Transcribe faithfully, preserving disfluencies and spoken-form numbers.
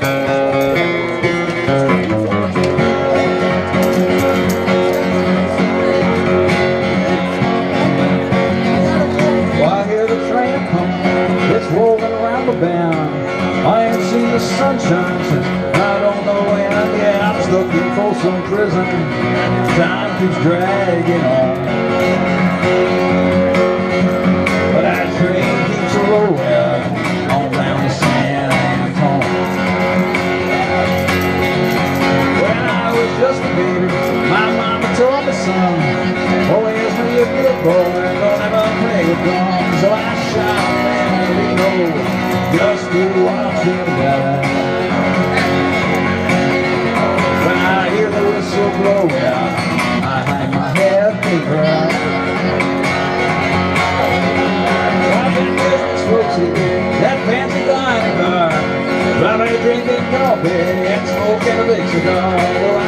I ain't seen the sunshine since I don't know when. Yeah, I'm stuck in Folsom prison. Time keeps dragging on, but that train keeps rolling on down to San Antonio. When I was just a baby, my mama told me, son, always be a good boy, don't ever play with guns. So I shot Manolino just to watch him die. When I hear the whistle blow out, I hang my head and cry. I've been business folks here, that fancy dining bar, probably drinking coffee and smoking a big cigar.